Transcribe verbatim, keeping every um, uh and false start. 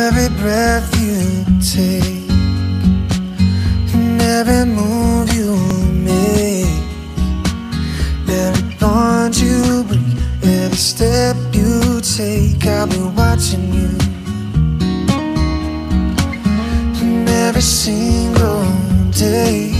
every breath you take, and every move you make, every bond you break, every step you take, I'll be watching you. And every single day